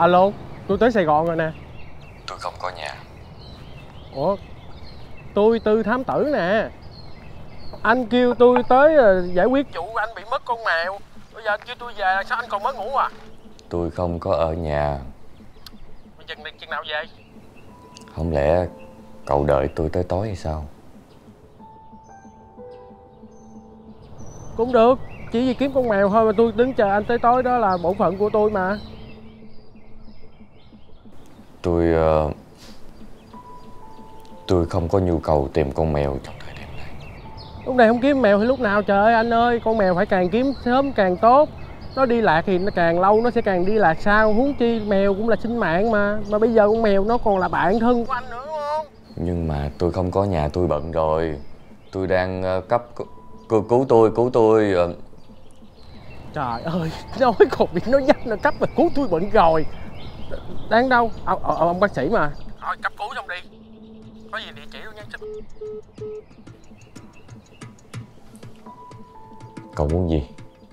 Alo, tôi tới Sài Gòn rồi nè. Tôi không có nhà. Ủa, tôi Tư thám tử nè. Anh kêu tôi tới giải quyết vụ anh bị mất con mèo. Bây giờ anh kêu tôi về, sao anh còn mới ngủ à? Tôi không có ở nhà. Chừng nào về? Không lẽ cậu đợi tôi tới tối hay sao? Cũng được, chỉ vì kiếm con mèo thôi mà tôi đứng chờ anh tới tối, đó là bổn phận của tôi mà. Tôi không có nhu cầu tìm con mèo trong thời điểm này. Lúc này không kiếm mèo thì lúc nào? Trời ơi anh ơi, con mèo phải càng kiếm sớm càng tốt. Nó đi lạc thì nó càng lâu nó sẽ càng đi lạc sao. Huống chi mèo cũng là sinh mạng mà. Mà bây giờ con mèo nó còn là bạn thân của anh nữa đúng không? Nhưng mà tôi không có nhà, tôi bận rồi. Tôi đang cứu tôi. Trời ơi, nói còn bị nói dắt nó cấp mà cứu tôi bệnh rồi. Đang đâu? Ông bác sĩ mà. Thôi cấp cứu xong đi. Có gì địa chỉ tôi nhắn xin. Cậu muốn gì?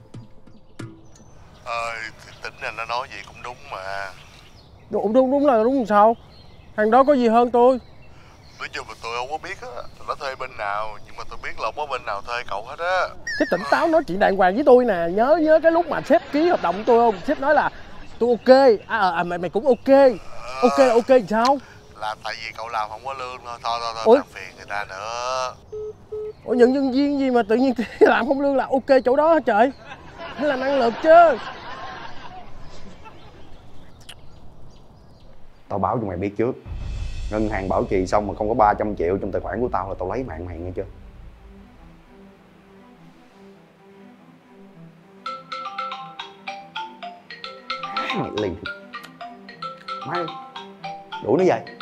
Thì tính là nó nói gì cũng đúng mà. Đúng là đúng làm sao? Thằng đó có gì hơn tôi? Nói chung là tôi không có biết á nó thuê bên nào, nhưng mà tôi biết là không có bên nào thuê cậu hết á. Sếp tỉnh táo nói chuyện đàng hoàng với tôi nè. Nhớ cái lúc mà sếp ký hợp đồng với tôi không? Sếp nói là tôi ok. Mày cũng ok. Ok là ok thì sao? Là tại vì cậu làm không có lương thôi. Thôi làm phiền người ta nữa. Ủa nhận nhân viên gì mà tự nhiên làm không lương là ok chỗ đó hả trời? Phải là năng lực chứ. Tao báo cho mày biết trước. Ngân hàng bảo trì xong mà không có 300 triệu trong tài khoản của tao là tao lấy mạng mày nghe chưa? Mày liền. Mai đuổi nó về.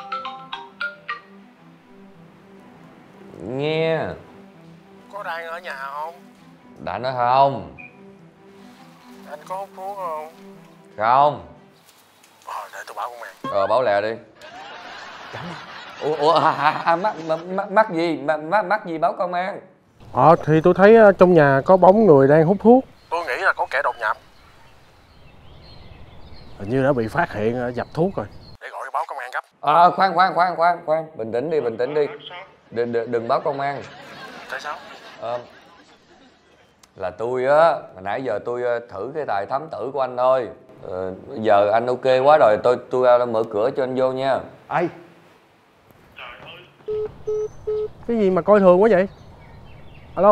Nghe. Có đang ở nhà không? Đã nói không? Anh có hút thuốc không? Không. Để tôi báo công an. Báo lẹ đi. Ủa mắc gì báo công an? Thì tôi thấy trong nhà có bóng người đang hút thuốc. Tôi nghĩ là có kẻ đột nhập. Hình như đã bị phát hiện dập thuốc rồi. Để gọi báo công an gấp. Khoan, bình tĩnh đi. Đừng báo công an. Tại sao? Là tôi á, hồi nãy giờ tôi thử cái tài thám tử của anh thôi. Bây giờ anh ok quá rồi, tôi mở cửa cho anh vô nha. Ê, cái gì mà coi thường quá vậy? Alo.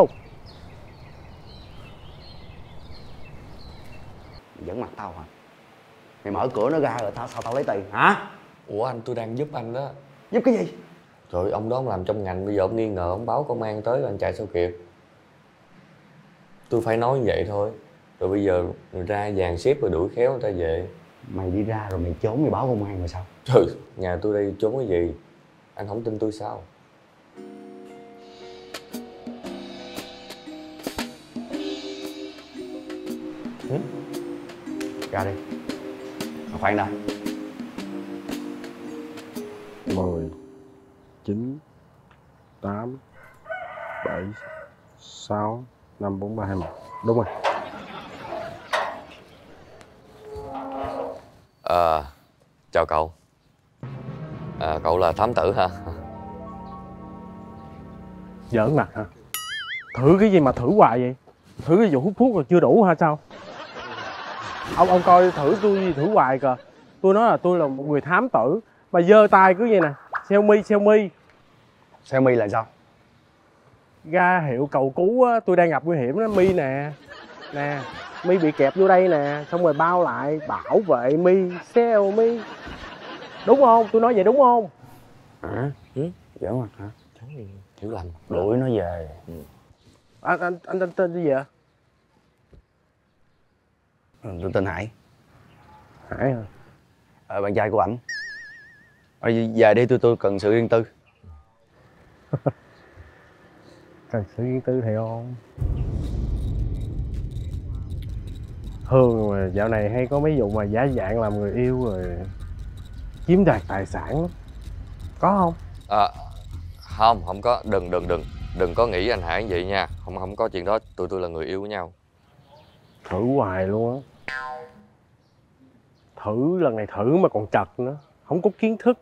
giỡn mặt tao hả? Mày mở cửa nó ra rồi sao tao lấy tiền hả? Ủa anh, tôi đang giúp anh đó. Giúp cái gì? Rồi ông đó ông làm trong ngành, bây giờ ông nghi ngờ, ông báo công an tới anh chạy sao kịp. Tôi phải nói như vậy thôi. Rồi bây giờ ra dàn xếp rồi đuổi khéo người ta về. Mày đi ra rồi mày trốn mày báo công an rồi sao? Trời, nhà tôi đây trốn cái gì? Anh không tin tôi sao? Ra đi. Khoan đã. 10 9 8 7 6 5 4 3 2 1. Đúng rồi. Chào cậu. Cậu là thám tử hả? Giỡn mặt hả? Thử cái gì mà thử hoài vậy? Thử cái vụ hút thuốc rồi chưa đủ hả sao? Ông coi thử tôi gì thử hoài kìa. Tôi nói là tôi là một người thám tử mà giơ tay cứ vậy nè. Xiaomi là sao? Ra hiệu cầu cứu á, tôi đang gặp nguy hiểm đó. Mi nè. Nè, Mi bị kẹp vô đây nè. Xong rồi bao lại bảo vệ Mi. Xiaomi. Đúng không? Tôi nói vậy đúng không? Hả? Giỡn mặt hả? Hiểu lầm. Đuổi nó về. Anh tên gì vậy? Tôi tên Hải. Hải hả? Bạn trai của ảnh. Về đi, tôi cần sự riêng tư. Cần sự riêng tư thì không? Thường mà dạo này hay có mấy vụ mà giả dạng làm người yêu rồi chiếm đoạt tài sản lắm. Có không? Không có. Đừng có nghĩ anh Hải như vậy nha. Không có chuyện đó. Tụi tôi là người yêu với nhau. Thử hoài luôn á. Thử lần này thử mà còn trật nữa, không có kiến thức.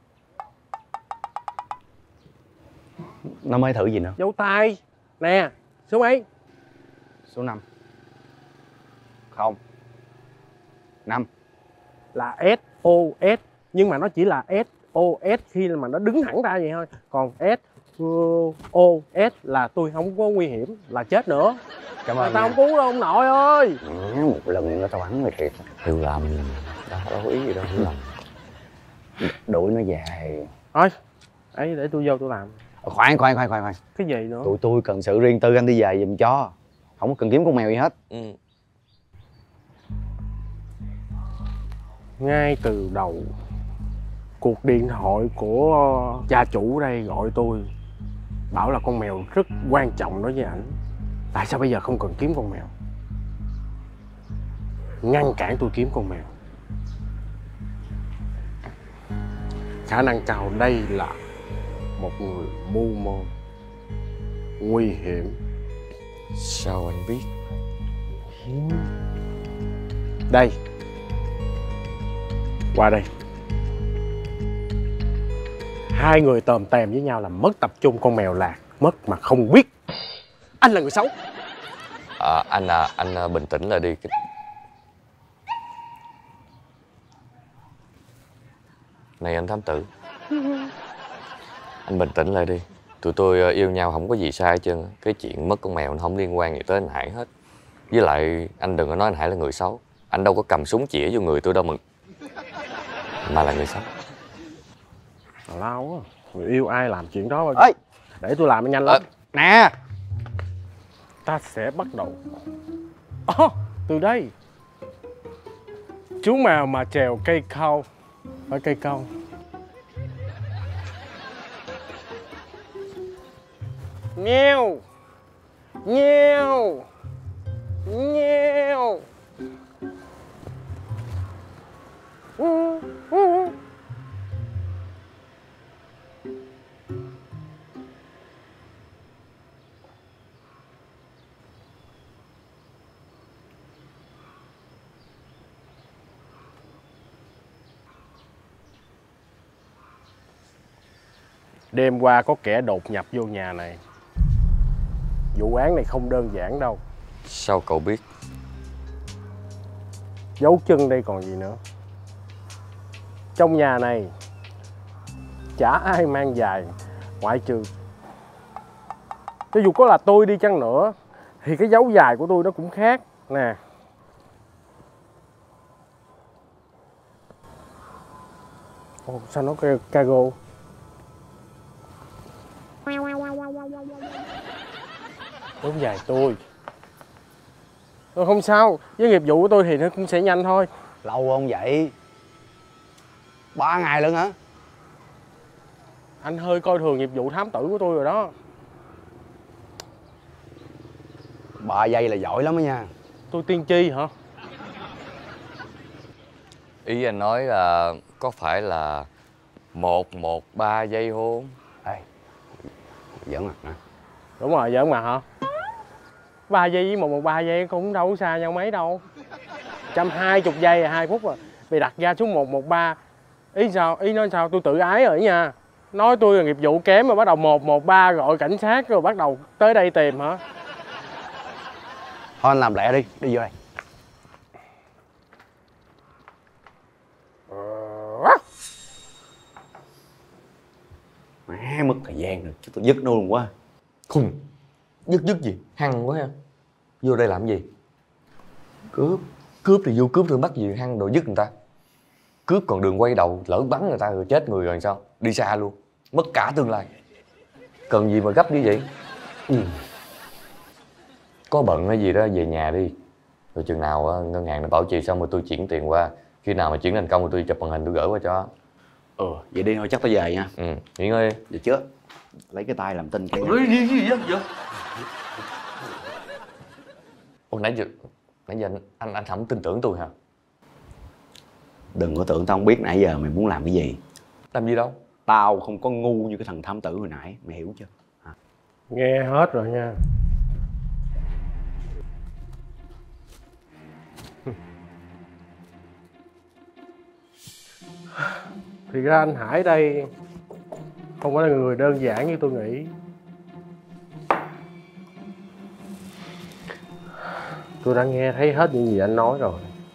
Nó mới thử gì nữa? Dấu tay. Nè, số mấy? Số 5. Không. 5. Là SOS. Nhưng mà nó chỉ là SOS khi mà nó đứng thẳng ra vậy thôi. Còn SOS là tôi không có nguy hiểm, là chết nữa. Cảm Mà ơn tao nha. không cứu đâu ông nội ơi. Một lần nữa tao bắn mày thiệt. Hiểu lầm. Đâu có ý gì đâu, hiểu lầm. Đuổi nó về. Thôi, ấy để tôi vô tôi làm. Khoan. Cái gì nữa? Tụi tôi cần sự riêng tư, anh đi về giùm cho. Không có cần kiếm con mèo gì hết. Ừ. Ngay từ đầu, cuộc điện thoại của gia chủ đây gọi tôi bảo là con mèo rất quan trọng đối với ảnh. Tại sao bây giờ không cần kiếm con mèo? Ngăn cản tôi kiếm con mèo. Khả năng cao đây là một người mưu mô, nguy hiểm. Sao anh biết? Đây, qua đây. Hai người tòm tèm với nhau là mất tập trung, con mèo lạc mất mà không biết. Anh là người xấu. Anh bình tĩnh lại đi. Này anh thám tử, anh bình tĩnh lại đi. Tụi tôi yêu nhau không có gì sai hết trơn. Cái chuyện mất con mèo nó không liên quan gì tới anh Hải hết. Với lại anh đừng có nói anh Hải là người xấu. Anh đâu có cầm súng chĩa vô người tôi đâu mà là người xấu. Lao á, người yêu ai làm chuyện đó. Ê! Để tôi làm nhanh lắm. Nè! Ta sẽ bắt đầu. Từ đây. Chú mèo mà trèo cây cao. Phải cây cao. Nheo. Nheo. Nheo. Đêm qua có kẻ đột nhập vô nhà này. Vụ án này không đơn giản đâu. Sao cậu biết? Dấu chân đây còn gì nữa. Trong nhà này chả ai mang giày, ngoại trừ cho dù có là tôi đi chăng nữa thì cái dấu giày của tôi nó cũng khác. Nè. Ồ, sao nó cargo? Dấu giày tôi. Không sao, với nghiệp vụ của tôi thì nó cũng sẽ nhanh thôi. Lâu không vậy? 3 ngày lận hả? Anh hơi coi thường nghiệp vụ thám tử của tôi rồi đó. 3 giây là giỏi lắm đó nha. Tôi tiên tri hả? Ý anh nói là có phải là 113 giây hôn? Ê, giỡn mặt nè. Đúng rồi, giỡn mà hả? 3 giây với 113 giây cũng đâu có xa nhau mấy đâu. 120 giây là 2 phút rồi. Vì đặt ra số 113. Ý sao? Ý nói sao? Tôi tự ái rồi nha. Nói tôi là nghiệp vụ kém mà bắt đầu 113 gọi cảnh sát rồi bắt đầu tới đây tìm hả? Thôi anh làm lẹ đi, đi vô đây. Má, mất thời gian rồi, chứ tôi dứt nó luôn quá. Khùng. Dứt gì? Hăng quá ha. Vô đây làm gì? Cướp. Cướp thì vô cướp rồi bắt gì hăng đồ dứt người ta. Cướp còn đường quay đầu, lỡ bắn người ta rồi chết người rồi sao? Đi xa luôn, mất cả tương lai. Cần gì mà gấp như vậy? Có bận hay gì đó về nhà đi. Rồi chừng nào ngân hàng nó bảo trì xong rồi tôi chuyển tiền qua. Khi nào mà chuyển thành công rồi tôi chụp màn hình tôi gửi qua cho. Vậy đi thôi, chắc tôi về nha. Nghỉ ngơi. Vậy chứ lấy cái tay làm tin cái. Gì vậy? Ồ, nãy giờ anh không tin tưởng tôi hả? Đừng có tưởng tao không biết nãy giờ mày muốn làm cái gì. Làm gì đâu. Tao không có ngu như cái thằng thám tử hồi nãy, mày hiểu chưa? Hả? Nghe hết rồi nha. Thì ra anh Hải đây không phải là người đơn giản như tôi nghĩ. Tôi đã nghe thấy hết những gì anh nói rồi.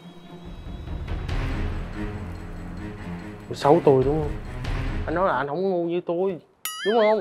Xấu tôi đúng không? Anh nói là anh không ngu như tôi, đúng không?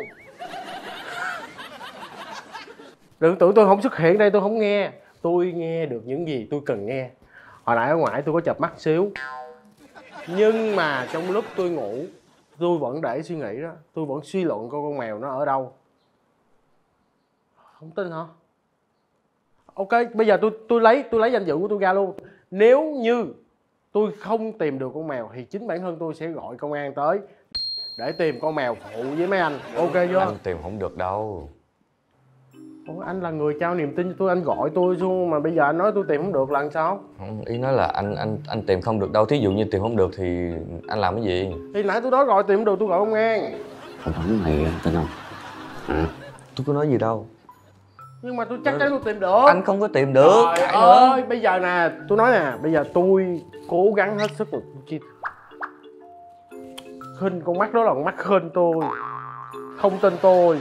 Đừng tưởng tôi không xuất hiện đây tôi không nghe. Tôi nghe được những gì tôi cần nghe. Hồi nãy ở ngoài tôi có chợp mắt xíu, nhưng mà trong lúc tôi ngủ tôi vẫn để suy nghĩ đó. Tôi vẫn suy luận coi con mèo nó ở đâu. Không tin hả? Ok, bây giờ tôi lấy danh dự của tôi ra luôn. Nếu như tôi không tìm được con mèo thì chính bản thân tôi sẽ gọi công an tới để tìm con mèo phụ với mấy anh. Ok chưa? Anh tìm không được đâu. Ủa, anh là người trao niềm tin cho tôi, anh gọi tôi xuống mà bây giờ anh nói tôi tìm không được là làm sao? Không, ý nói là anh tìm không được đâu. Thí dụ như tìm không được thì anh làm cái gì? Thì nãy tôi nói gọi tìm không được tôi gọi công an. Không phải mày anh tin không? Hả? Tôi có nói gì đâu. Nhưng mà tôi chắc chắn tôi tìm được. Anh không có tìm được. Trời ơi, bây giờ nè, tôi nói nè, bây giờ tôi cố gắng hết sức mà khinh con mắt đó là con mắt khinh tôi. Không tin tôi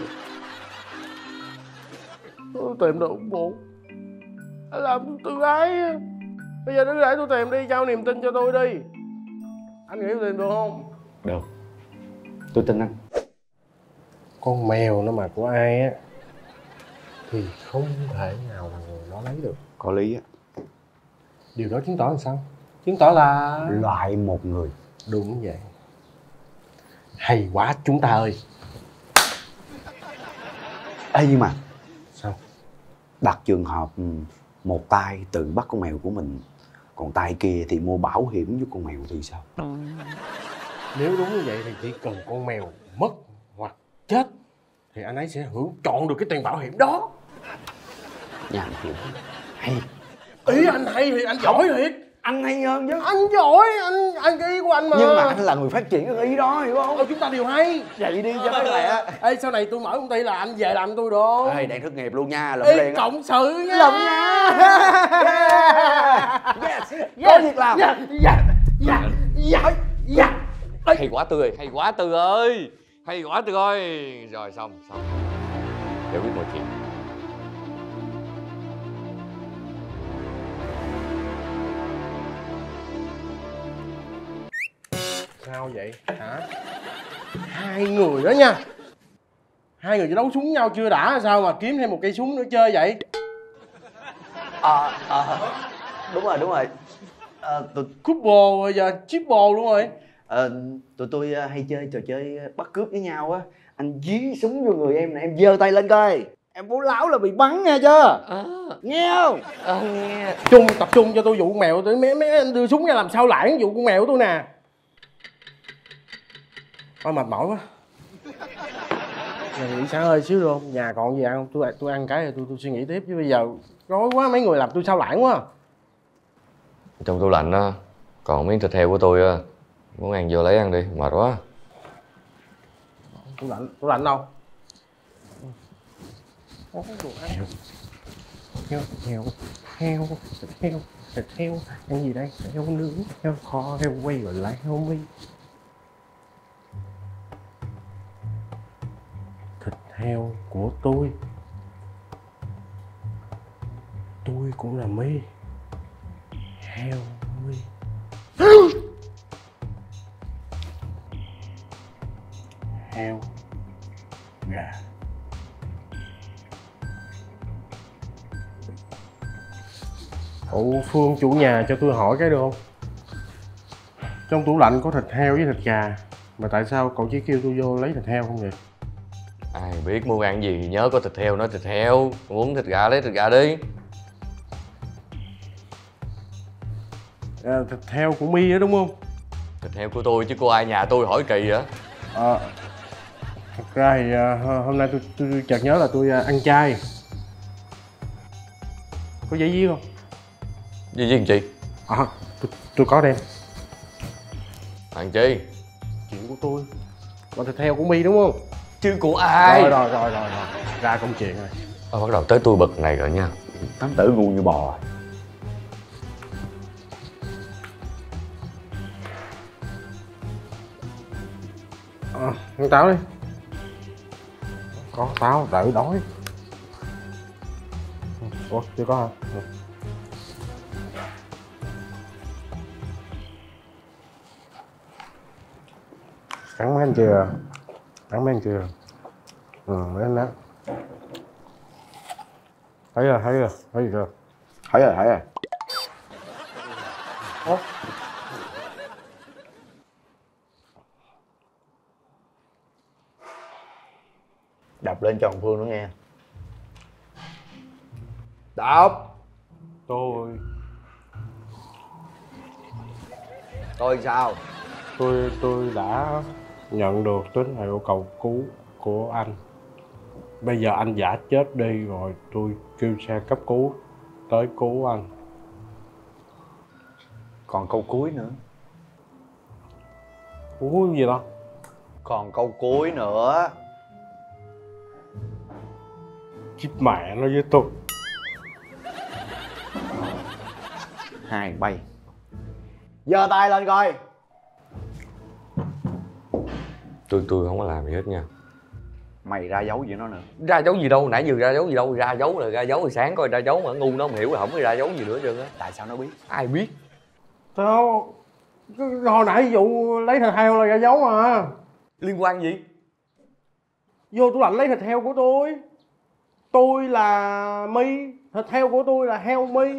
tìm được không bộ? Anh làm tôi tự ái. Bây giờ đừng để tôi tìm đi, trao niềm tin cho tôi đi. Anh nghĩ tôi tìm được không? Được, tôi tin anh. Con mèo nó mà của ai á thì không thể nào là người nó lấy được. Có lý á. Điều đó chứng tỏ làm sao? Chứng tỏ là Loại một người. đúng vậy. Hay quá chúng ta ơi. Ê nhưng mà Sao? đặt trường hợp một tay tự bắt con mèo của mình, còn tay kia thì mua bảo hiểm với con mèo thì sao? Nếu đúng như vậy thì chỉ cần con mèo mất hoặc chết thì anh ấy sẽ hưởng trọn được cái tiền bảo hiểm đó. Nhàm hiểu. Hay. Ý anh hay thì anh giỏi thiệt. Anh hay hơn chứ. Anh giỏi, anh cái ý của anh mà. Nhưng mà anh là người phát triển cái ý đó, hiểu không? Chúng ta đều hay. Vậy đi cho nó lẹ. Ê, sau này tôi mở công ty là anh về làm tôi được. Ê, đang thất nghiệp luôn nha, lụm Ê, liền á. cộng sự nha. Lụm nha. Yes. Có việc làm. Hay quá Tư ơi, hay quá Tư ơi. Hay quá Tư ơi. Rồi xong. Giải quyết mọi chuyện. Sao vậy hả? Hai người đó nha. Hai người chỉ đấu súng nhau chưa đã, sao mà kiếm thêm một cây súng nữa chơi vậy? Đúng rồi. Couple bây giờ triple luôn rồi. Tụi tôi hay chơi trò chơi bắt cướp với nhau á. Anh dí súng vô người em nè, em giơ tay lên coi. Em bố láo là bị bắn nghe chưa? Nghe không? Nghe. Tập trung cho tôi vụ con mèo. Mấy anh đưa súng ra làm sao lãng vụ con mèo của tôi nè. Ôi mệt mỏi quá. Nghỉ sáng hơi xíu được không? Nhà còn gì ăn không? Tôi ăn cái rồi tôi suy nghĩ tiếp chứ bây giờ rối quá, mấy người làm tôi sao lãng quá. Trong tủ lạnh á còn miếng thịt heo của tôi á, muốn ăn vô lấy ăn đi, mệt quá. Tủ lạnh đâu? Thịt heo, ăn gì đây? Heo nướng, heo kho, heo quay rồi lại heo mi. Thịt heo của tôi cũng là mi. Heo mi. Heo, gà. Ủa Phương chủ nhà cho tôi hỏi cái được không? Trong tủ lạnh có thịt heo với thịt gà, mà tại sao cậu chỉ kêu tôi vô lấy thịt heo không vậy? Ai biết mua ăn gì nhớ có thịt heo nói thịt heo, muốn thịt gà lấy thịt gà đi. Thịt heo của mi á đúng không? Thịt heo của tôi chứ cô ai nhà tôi hỏi kỳ vậy? Thật ra thì hôm nay tôi chợt nhớ là tôi ăn chay. Có giấy viết không? Gì làm chi? Tôi có đem. Ăn chi? Chuyện của tôi. Là thịt heo của mi đúng không? Chứ của ai? Rồi. Ra công chuyện rồi. Bắt đầu tới tôi bực này rồi nha. Tám tử ngu như bò. Ăn táo đi. Có táo đỡ đói. Ủa chưa có hả? Cắn mấy anh chưa? Cắn mấy anh chưa? Mấy anh đó. Thấy rồi, thấy rồi, thấy gì chưa? Thấy rồi, thấy rồi. Ủa? Đập lên cho thằng Phương nó nghe. Đập. Tôi sao? tôi đã nhận được tín hiệu cầu cứu của anh. Bây giờ anh giả chết đi rồi tôi kêu xe cấp cứu tới cứu anh. Còn câu cuối nữa. Cứu gì đó? Còn câu cuối nữa. Chíp mẹ nó với tôi. Hai bay. Giơ tay lên coi. Tôi không có làm gì hết nha. Mày ra dấu gì nó nữa? Ra dấu gì đâu, nãy giờ ra dấu gì đâu. Ra dấu là ra dấu, rồi sáng coi ra dấu mà ngu nó không hiểu là không có ra dấu gì nữa trơn á. Tại sao nó biết? Ai biết. Sao? Hồi nãy vụ lấy thịt heo là ra dấu mà. Liên quan gì? Vô tủ lạnh lấy thịt heo của tôi. Tôi là My, thịt heo của tôi là heo My.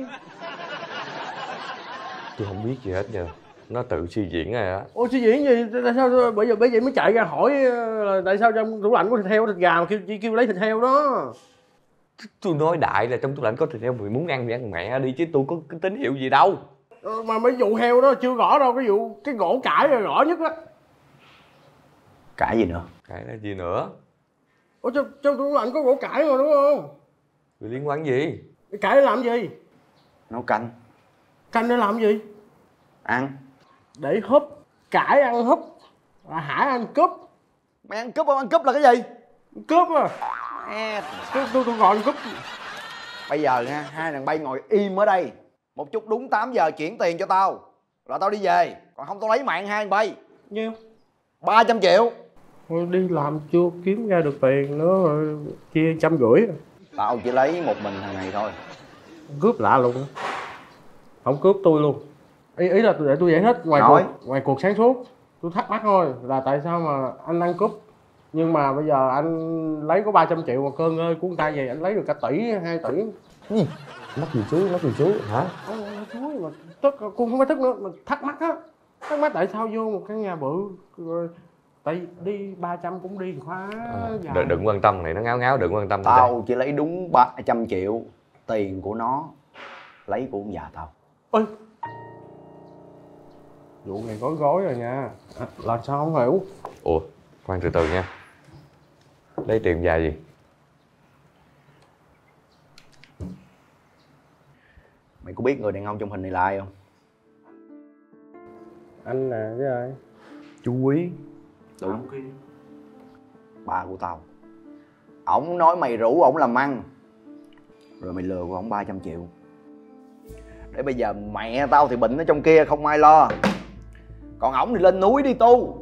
Tôi không biết gì hết nha. Nó tự suy diễn rồi á. Ôi suy diễn gì? Tại sao bây giờ mới chạy ra hỏi là tại sao trong tủ lạnh có thịt heo thịt gà mà kêu lấy thịt heo đó. Tôi nói đại là trong tủ lạnh có thịt heo, mày muốn ăn thì ăn mẹ đi chứ tôi có cái tín hiệu gì đâu. Mà mấy vụ heo đó chưa gõ đâu, cái vụ cái gỗ cải là gõ nhất á. Cãi gì nữa? Cái là gì nữa? Ủa trong tủ lạnh có gỗ cải mà đúng không? Vì liên quan gì? Cải để làm gì? Nấu canh. Canh để làm gì? Ăn. Để húp. Cải ăn húp. Là Hải ăn cúp. Mày ăn cúp không? Ăn cúp là cái gì? Cúp à? Mẹ. Tôi gọi cúp. Bây giờ nha, hai thằng bay ngồi im ở đây. Một chút đúng 8 giờ chuyển tiền cho tao là tao đi về. Còn không tao lấy mạng hai thằng bay. Nhiêu? 300 triệu. Thôi đi làm chưa kiếm ra được tiền nữa rồi chia 150. Tao chỉ lấy một mình thằng này thôi. Cướp lạ luôn á. Không cướp tôi luôn. Ý là để tôi giải thích ngoài cuộc sáng suốt. Tôi thắc mắc thôi là tại sao mà anh ăn cướp nhưng mà bây giờ anh lấy có 300 triệu mà cơn ơi của người ta về anh lấy được cả tỷ 2 tỷ. Mắc gì chú hả? Chú mà tức cũng không phải tức nữa mà thắc mắc á. Thắc mắc tại sao vô một căn nhà bự rồi tại đi 300 cũng đi khóa. Đừng quan tâm này, nó ngáo ngáo, đừng quan tâm. Tao chỉ lấy đúng 300 triệu. Tiền của nó lấy của ông già tao. Ơi, vụ này gói rồi nha. Làm sao không hiểu? Ủa, khoan từ từ nha. Lấy tiền dài gì? Mày có biết người đàn ông trong hình này là ai không? Anh nè với ai? Chú Quý. Đúng. Ba của tao. Ổng nói mày rủ ổng làm ăn rồi mày lừa của ổng 300 triệu. Để bây giờ mẹ tao thì bệnh ở trong kia không ai lo. Còn ổng thì lên núi đi tu.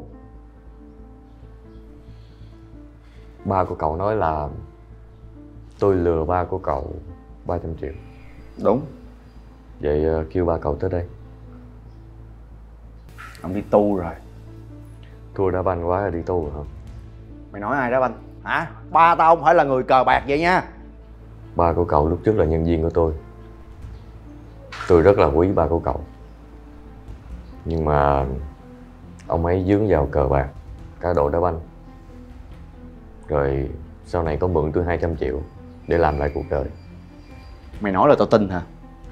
Ba của cậu nói là tôi lừa ba của cậu 300 triệu. Đúng. Vậy kêu ba cậu tới đây. Ổng đi tu rồi. Thua đá banh quá là đi tu rồi hả? Mày nói ai đá banh? Hả? Ba tao không phải là người cờ bạc vậy nha. Ba của cậu lúc trước là nhân viên của tôi. Tôi rất là quý ba của cậu. Nhưng mà ông ấy dướng vào cờ bạc, cá độ đá banh. Rồi sau này có mượn tôi 200 triệu để làm lại cuộc đời. Mày nói là tao tin hả?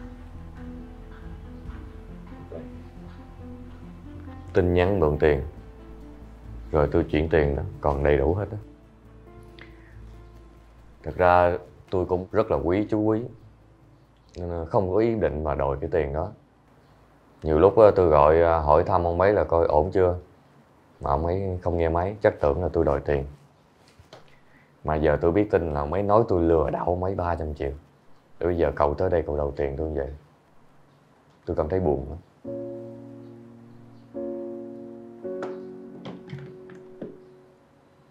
Tin nhắn mượn tiền rồi tôi chuyển tiền đó, còn đầy đủ hết đó. Thật ra tôi cũng rất là quý chú Quý, nên không có ý định mà đòi cái tiền đó. Nhiều lúc tôi gọi hỏi thăm ông ấy là coi ổn chưa, mà ông ấy không nghe máy, chắc tưởng là tôi đòi tiền. Mà giờ tôi biết tin là ông ấy nói tôi lừa đảo ông ấy 300 triệu. Rồi bây giờ cậu tới đây cậu đầu tiền tôi như vậy, tôi cảm thấy buồn lắm.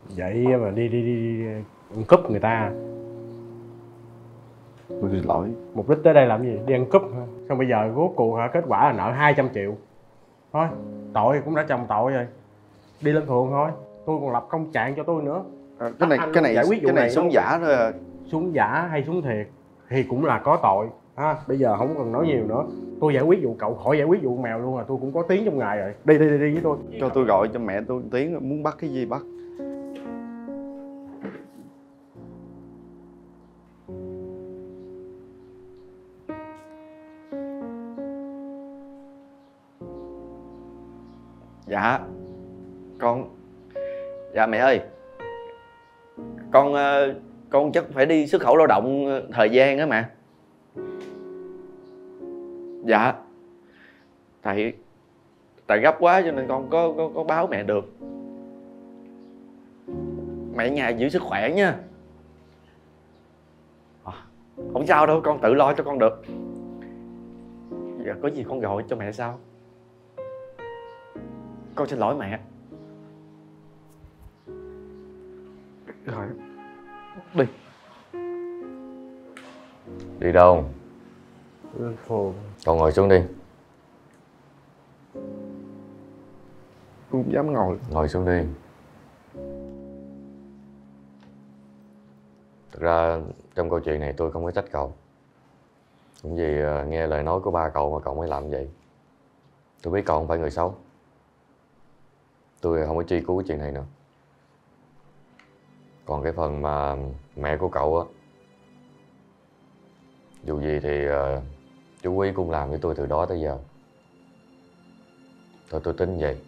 Vậy mà đi ăn cúp người ta. Tôi xin lỗi. Mục đích tới đây làm gì? Đi ăn cúp hả? Xong bây giờ rốt cuộc hả? Kết quả là nợ 200 triệu. Thôi, tội cũng đã chồng tội rồi. Đi lên phường thôi. Tôi còn lập công trạng cho tôi nữa. Cái này giải quyết vụ cái này này súng giả thôi à. Súng giả hay súng thiệt thì cũng là có tội. Bây giờ không cần nói nhiều nữa. Tôi giải quyết vụ cậu, khỏi giải quyết vụ mèo luôn à. Tôi cũng có tiếng trong ngày rồi. Đi với tôi. Cho tôi gọi cho mẹ tôi tiếng, muốn bắt cái gì bắt. Dạ dạ mẹ ơi, con chắc phải đi xuất khẩu lao động thời gian á mẹ. Dạ tại gấp quá cho nên con có báo mẹ được. Mẹ ở nhà giữ sức khỏe nha. Không sao đâu, con tự lo cho con được. Giờ có gì con gọi cho mẹ sao. Con xin lỗi mẹ. Rồi, đi. Đi đâu? Lên phường. Cậu ngồi xuống đi. Tôi không dám ngồi. Ngồi xuống đi. Thực ra trong câu chuyện này tôi không có trách cậu. Cũng vì nghe lời nói của ba cậu mà cậu mới làm vậy. Tôi biết cậu không phải người xấu. Tôi không có truy cứu cái chuyện này nữa. Còn cái phần mà mẹ của cậu á, dù gì thì chú Quý cũng làm với tôi từ đó tới giờ. Thôi tôi tính vậy.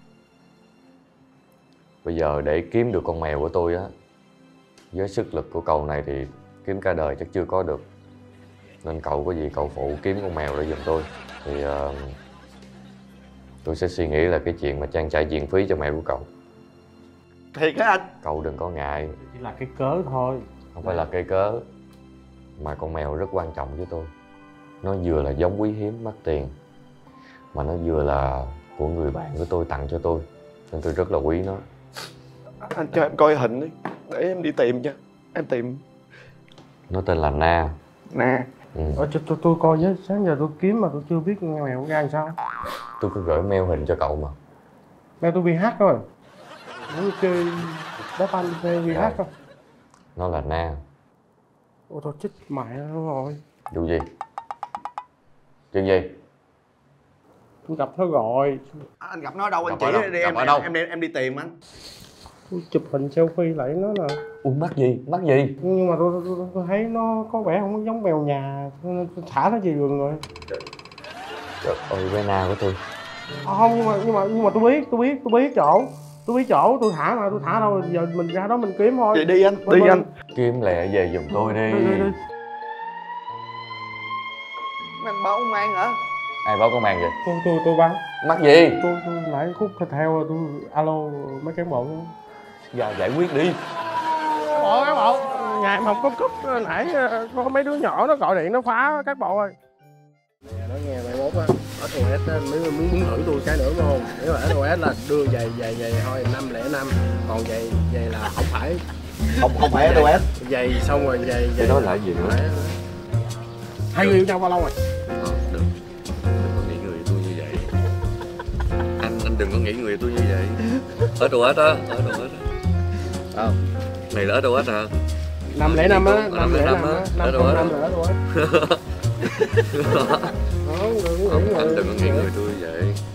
Bây giờ để kiếm được con mèo của tôi á, với sức lực của cậu này thì kiếm cả đời chắc chưa có được. Nên cậu có gì cậu phụ kiếm con mèo để giùm tôi. Thì tôi sẽ suy nghĩ là cái chuyện mà trang trải viện phí cho mẹ của cậu. Thiệt hả anh? Cậu đừng có ngại. Chỉ là cái cớ thôi. Không phải là cây cớ. Mà con mèo rất quan trọng với tôi. Nó vừa là giống quý hiếm mắc tiền, mà nó vừa là của người bạn của tôi tặng cho tôi. Nên tôi rất là quý nó. Anh cho em coi hình đi, để em đi tìm cho. Em tìm. Nó tên là Na. Na. Tôi coi với, sáng giờ tôi kiếm mà tôi chưa biết mèo ra làm sao. Tôi có gửi mail hình cho cậu mà. Mèo tôi bị hack rồi. Nó chơi đá banh bị hack rồi. Nó là Na. Ôi thôi chết mẹ nó rồi. Vụ gì? Chuyện gì? Tôi gặp nó rồi. Anh gặp nó ở đâu? Anh Gặp chỉ ở đâu? đi, Gặp ở đâu? em đi tìm anh. Tôi chụp hình selfie lại nó nè. Ui mắc gì? Mắc gì? Nhưng mà tôi thấy nó có vẻ không giống mèo nhà, nên tôi thả nó về vườn rồi. Trời ơi, bé Na của tôi. Không, nhưng mà tôi biết chỗ tôi thả mà, tôi thả đâu, giờ mình ra đó mình kiếm thôi. Vậy đi anh, đi anh. Kiếm lẹ về giùm tôi đi. Đi. Anh báo công an hả? Ai báo công an vậy? Tôi báo. Mắc gì? Tôi nãy khúc theo rồi, tôi alo mấy cán bộ. Giờ giải quyết đi. Cán bộ, nhà em không có cúp, nãy có mấy đứa nhỏ nó gọi điện nó phá cán bộ rồi. Nè nói nghe mày mốt á, SOS á, mấy muốn thử tôi cái nữa phải không? Nếu mà SOS là đưa giày thôi 505, còn giày là không phải. Không phải SOS. Giày xong rồi giày. Tôi nói lại gì nữa? Hai người yêu nhau bao lâu rồi? Đừng có nghĩ người tôi như vậy. Anh đừng có nghĩ người tôi như vậy. SOS á, SOS á. Này là SOS hả? 505 á, 505 á, 505 là SOS. Anh đừng có nghĩ người tôi như vậy.